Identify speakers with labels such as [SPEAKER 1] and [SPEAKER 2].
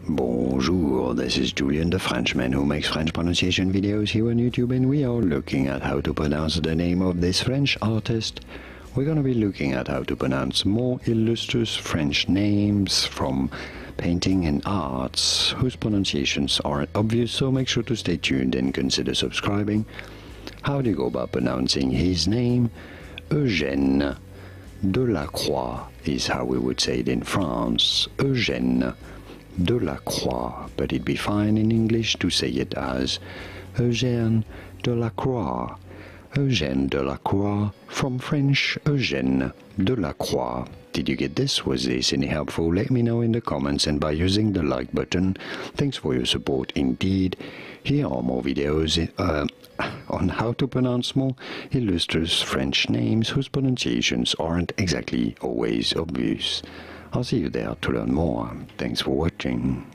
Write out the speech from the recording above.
[SPEAKER 1] Bonjour, this is Julien, the Frenchman who makes French pronunciation videos here on YouTube, and we are looking at how to pronounce the name of this French artist. We're going to be looking at how to pronounce more illustrious French names from painting and arts whose pronunciations aren't obvious, so make sure to stay tuned and consider subscribing. How do you go about pronouncing his name? Eugène Delacroix is how we would say it in France. Eugène Delacroix, but it'd be fine in English to say it as Eugène Delacroix. Eugène Delacroix, from French Eugène Delacroix. Did you get this? Was this any helpful? Let me know in the comments and by using the like button. Thanks for your support indeed. Here are more videos on how to pronounce more illustrious French names whose pronunciations aren't exactly always obvious. I'll see you there to learn more. Thanks for watching.